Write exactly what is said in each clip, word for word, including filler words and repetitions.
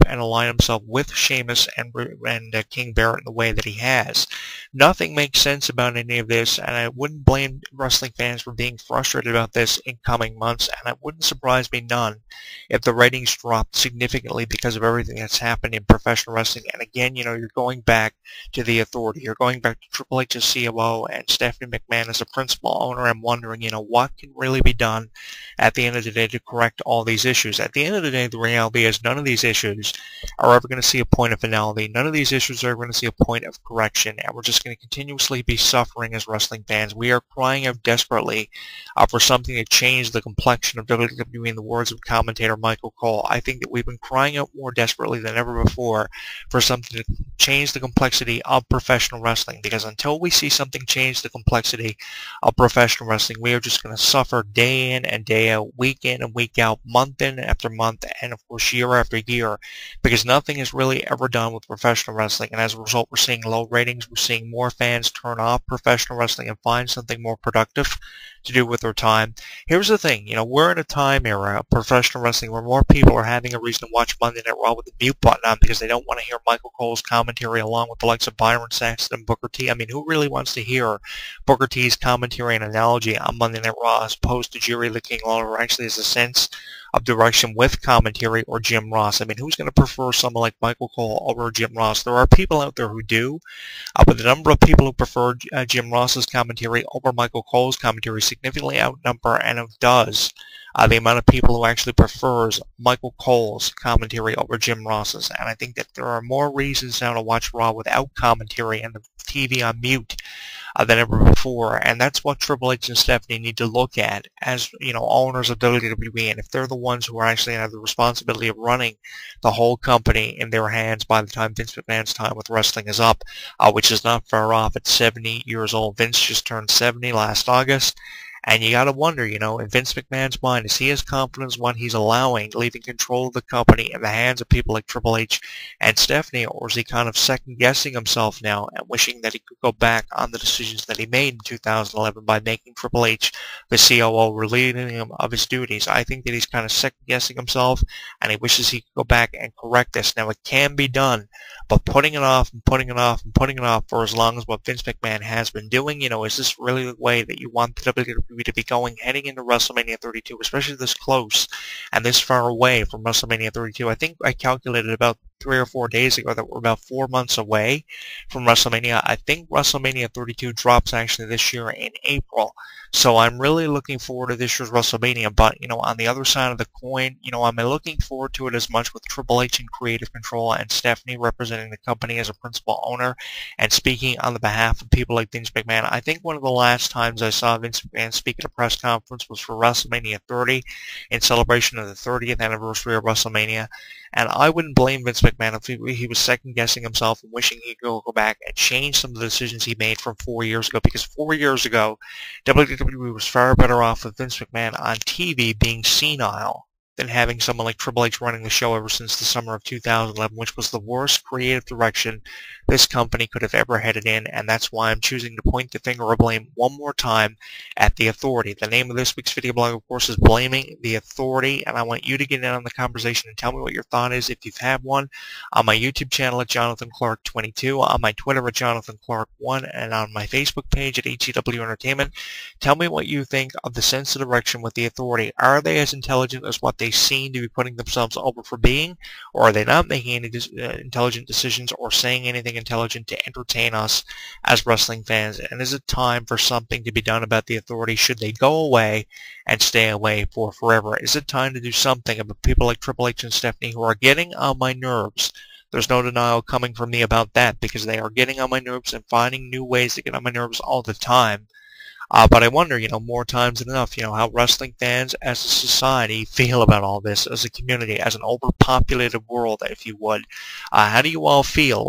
and align himself with Sheamus and, and uh, King Barrett in the way that he has. Nothing makes sense about any of this, and I wouldn't blame wrestling fans for being frustrated about this in coming months, and it wouldn't surprise me none if the ratings dropped significantly because of everything that's happened in professional wrestling. And again, you know, you're going back to the Authority. You're going back to Triple H as C O O and Stephanie McMahon as a principal owner. I'm wondering, you know, what can really be done at the end of the day to correct all these issues. At the end of the day, the reality is none of these issues are ever going to see a point of finality. None of these issues are ever going to see a point of correction, and we're just going to continuously be suffering as wrestling fans. We are crying out desperately uh, for something to change the complexion of W W E, in the words of commentator Michael Cole. I think that we've been crying out more desperately than ever before for something to change the complexity of professional wrestling, because until we see something change the complexity of professional wrestling, we are just going to suffer day in and day out, week in and week out, month in after month, and of course year after year, because nothing is really ever done with professional wrestling. And as a result, we're seeing low ratings. We're seeing more fans turn off professional wrestling and find something more productive to do with their time. Here's the thing, you know, we're in a time era of professional wrestling where more people are having a reason to watch Monday Night Raw with the mute button on because they don't want to hear Michael Cole's commentary along with the likes of Byron Saxton and Booker T. I mean, who really wants to hear Booker T's commentary and analogy on Monday Night Raw as opposed to Jerry the King Lawler, who actually has a sense of direction with commentary, or Jim Ross? I mean, who's going to prefer someone like Michael Cole over Jim Ross? There are people out there who do, uh, but the number of people who prefer uh, Jim Ross's commentary over Michael Cole's commentary significantly outnumber, and it does uh, the amount of people who actually prefers Michael Cole's commentary over Jim Ross's. And I think that there are more reasons now to watch Raw without commentary and the T V on mute Uh, than ever before, and that's what Triple H and Stephanie need to look at as, you know, owners of W W E. And if they're the ones who are actually have the responsibility of running the whole company in their hands by the time Vince McMahon's time with wrestling is up, uh, which is not far off at seventy years old. Vince just turned seventy last August. And you got to wonder, you know, in Vince McMahon's mind, is he as confident as what he's allowing, leaving control of the company in the hands of people like Triple H and Stephanie, or is he kind of second-guessing himself now and wishing that he could go back on the decisions that he made in two thousand eleven by making Triple H the C O O, relieving him of his duties? I think that he's kind of second-guessing himself, and he wishes he could go back and correct this. Now, it can be done, but putting it off and putting it off and putting it off for as long as what Vince McMahon has been doing, you know, is this really the way that you want the W W E to be going heading into WrestleMania thirty-two, especially this close and this far away from WrestleMania thirty-two? I think I calculated about three or four days ago that we're about four months away from WrestleMania. I think WrestleMania thirty-two drops actually this year in April. So I'm really looking forward to this year's WrestleMania. But, you know, on the other side of the coin, you know, I'm looking forward to it as much with Triple H in creative control and Stephanie representing the company as a principal owner and speaking on the behalf of people like Vince McMahon. I think one of the last times I saw Vince McMahon speak at a press conference was for WrestleMania thirty in celebration of the thirtieth anniversary of WrestleMania. And I wouldn't blame Vince McMahon if he, he was second-guessing himself and wishing he could go back and change some of the decisions he made from four years ago. Because four years ago, W W E was far better off with Vince McMahon on T V being senile than having someone like Triple H running the show ever since the summer of two thousand eleven, which was the worst creative direction this company could have ever headed in. And that's why I'm choosing to point the finger of blame one more time at the Authority. The name of this week's video blog, of course, is Blaming the Authority, and I want you to get in on the conversation and tell me what your thought is if you've had one on my YouTube channel at Jonathan Clark twenty-two, on my Twitter at Jonathan Clark one, and on my Facebook page at H E W Entertainment. Tell me what you think of the sense of direction with the Authority. Are they as intelligent as what they seem to be putting themselves over for being, or are they not making any uh, intelligent decisions or saying anything intelligent to entertain us as wrestling fans? And is it time for something to be done about the Authority? Should they go away and stay away for forever? Is it time to do something about people like Triple H and Stephanie who are getting on my nerves? There's no denial coming from me about that, because they are getting on my nerves and finding new ways to get on my nerves all the time. Uh, but I wonder, you know, more times than enough, you know, how wrestling fans as a society feel about all this, as a community, as an overpopulated world, if you would. Uh, how do you all feel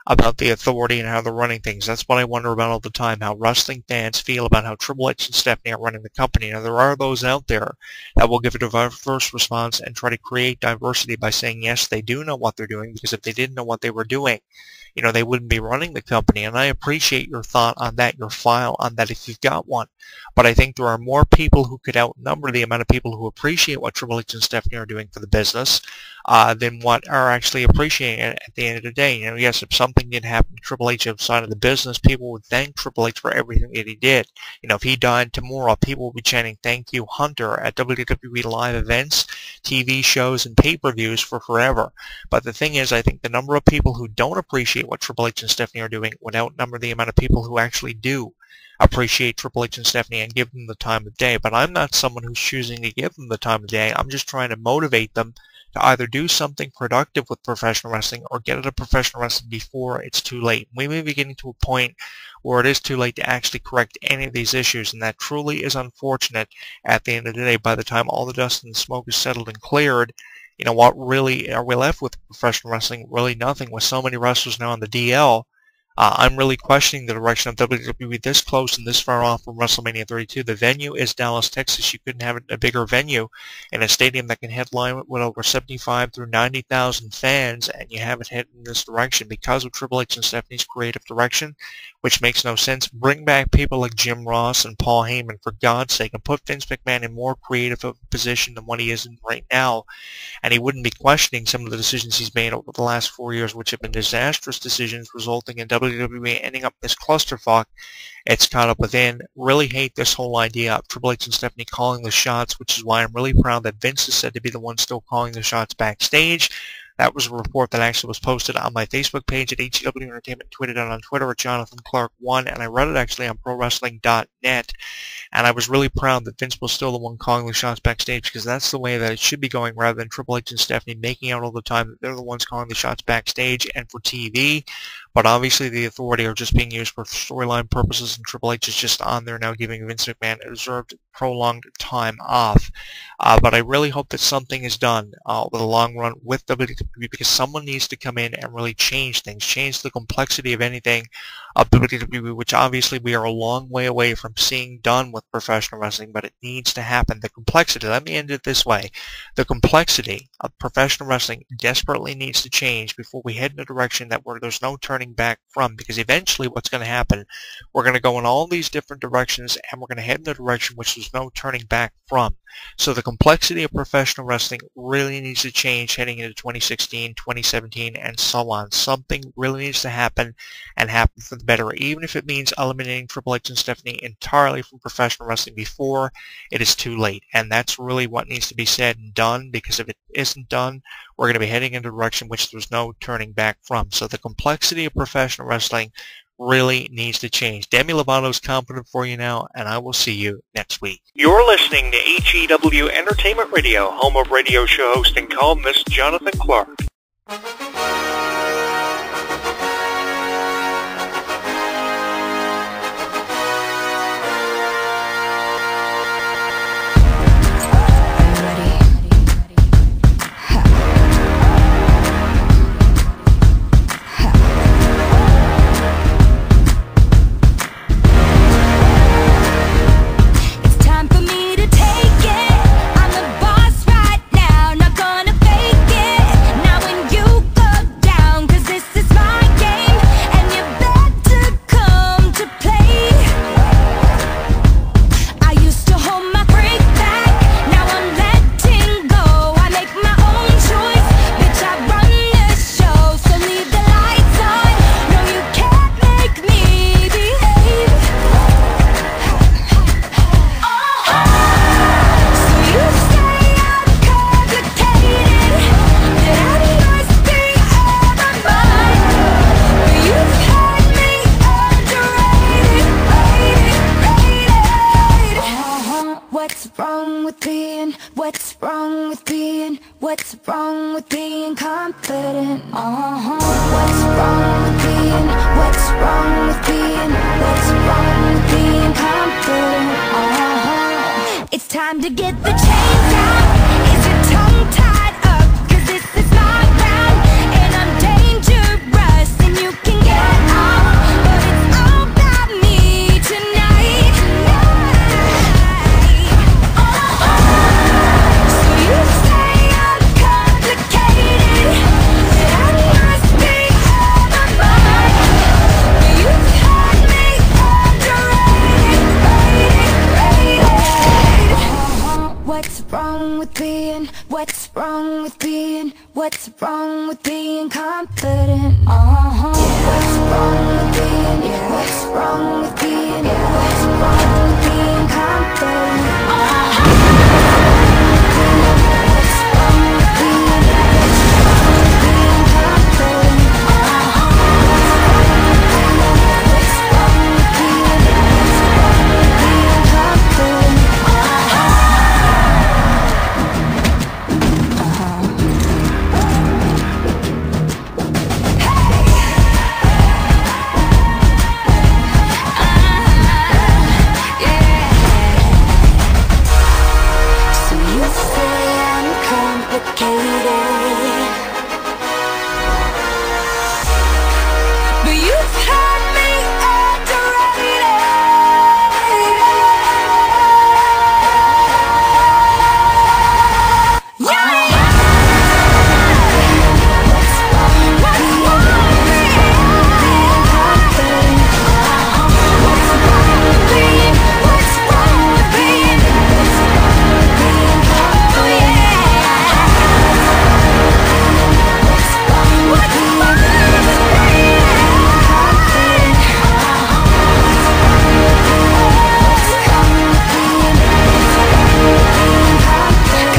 about the authority and how they're running things. That's what I wonder about all the time, how wrestling fans feel about how Triple H and Stephanie are running the company. Now, there are those out there that will give a diverse response and try to create diversity by saying, yes, they do know what they're doing, because if they didn't know what they were doing, you know, they wouldn't be running the company. And I appreciate your thought on that, your file on that if you've got one. But I think there are more people who could outnumber the amount of people who appreciate what Triple H and Stephanie are doing for the business uh, than what are actually appreciating it at the end of the day. You know, yes, if something did happen to Triple H outside of the business, people would thank Triple H for everything that he did. You know, if he died tomorrow, people would be chanting, "Thank you, Hunter," at W W E live events, T V shows, and pay-per-views for forever. But the thing is, I think the number of people who don't appreciate what Triple H and Stephanie are doing would outnumber the amount of people who actually do appreciate Triple H and Stephanie and give them the time of day. But I'm not someone who's choosing to give them the time of day. I'm just trying to motivate them to either do something productive with professional wrestling or get out of professional wrestling before it's too late. We may be getting to a point where it is too late to actually correct any of these issues, and that truly is unfortunate at the end of the day. By the time all the dust and the smoke is settled and cleared, you know, what really are we left with professional wrestling? Really nothing. With so many wrestlers now on the D L, Uh, I'm really questioning the direction of W W E this close and this far off from WrestleMania thirty-two. The venue is Dallas, Texas. You couldn't have a bigger venue in a stadium that can headline with over seventy-five through ninety thousand fans, and you have it heading in this direction because of Triple H and Stephanie's creative direction, which makes no sense. Bring back people like Jim Ross and Paul Heyman, for God's sake, and put Vince McMahon in more creative of a position than what he is in right now, and he wouldn't be questioning some of the decisions he's made over the last four years, which have been disastrous decisions resulting in W W E ending up in this clusterfuck it's caught up within. Really hate this whole idea of Triple H and Stephanie calling the shots, which is why I'm really proud that Vince is said to be the one still calling the shots backstage. That was a report that actually was posted on my Facebook page at H E W Entertainment, tweeted out on Twitter at Jonathan Clark one, and I read it actually on Pro Wrestling dot net. And I was really proud that Vince was still the one calling the shots backstage, because that's the way that it should be going, rather than Triple H and Stephanie making out all the time that they're the ones calling the shots backstage and for T V. But obviously the authority are just being used for storyline purposes, and Triple H is just on there now giving Vince McMahon a deserved prolonged time off. Uh, but I really hope that something is done uh, over the long run with W W E, because someone needs to come in and really change things, change the complexity of anything of W W E, which obviously we are a long way away from seeing done with professional wrestling, but it needs to happen. The complexity, let me end it this way, the complexity of professional wrestling desperately needs to change before we head in a direction that where there's no turning back from, because eventually what's going to happen, we're going to go in all these different directions and we're going to head in a direction which there's no turning back from. So the complexity of professional wrestling really needs to change heading into twenty sixteen, twenty seventeen, and so on. Something really needs to happen, and happen for the better, even if it means eliminating Triple H and Stephanie entirely from professional wrestling before it is too late. And that's really what needs to be said and done, because if it isn't done, we're going to be heading in a direction which there's no turning back from. So the complexity of professional wrestling really needs to change. Demi Lovato's confident for you now, and I will see you next week. You're listening to H E W Entertainment Radio, home of radio show host and columnist Jonathan Clark. What's wrong with being, what's wrong with being confident? Uh-huh. What's wrong with being, what's wrong with being, what's wrong with being confident? Uh-huh. It's time to get the chains out. Is your tongue tied up? Cause this is my round, and I'm dangerous. and you can get out, but it's all about me tonight. So you say I'm complicated, that I must be out of my mind. But you've had me underrated, rated, rated. What's wrong with being, what's wrong with being, what's wrong with being confident? Uh-huh. What's wrong with being, what's wrong with being, what's wrong with being confident? Uh-huh. What's wrong with being, what's wrong with being confident? Uh-huh. What's wrong with being, what's wrong with being confident? So you say I'm complicated, but you've had me underrated. Yeah. What's wrong with being confident? What's wrong with being, what's wrong with being, what's wrong with being confident? Oh yeah. What's wrong with being, what's wrong with being confident? What's wrong with being, what's wrong with being confident?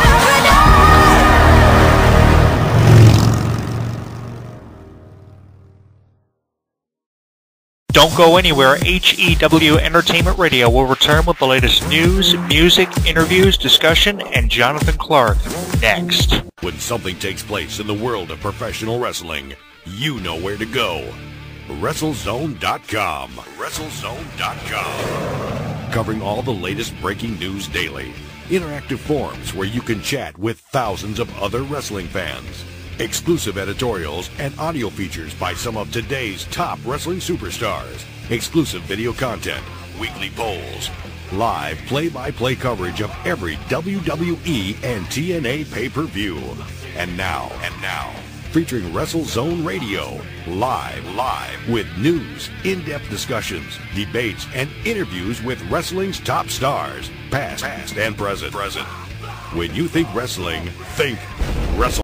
Don't go anywhere. H E W Entertainment Radio will return with the latest news, music, interviews, discussion, and Jonathan Clark next. When something takes place in the world of professional wrestling, you know where to go. WrestleZone dot com. WrestleZone dot com. Covering all the latest breaking news daily. Interactive forums where you can chat with thousands of other wrestling fans. Exclusive editorials and audio features by some of today's top wrestling superstars. Exclusive video content, weekly polls, live play-by-play coverage of every W W E and T N A pay-per-view. And now, and now, featuring WrestleZone Radio, live, live, with news, in-depth discussions, debates, and interviews with wrestling's top stars, past, past, and present. Present. When you think wrestling, think Wrestle.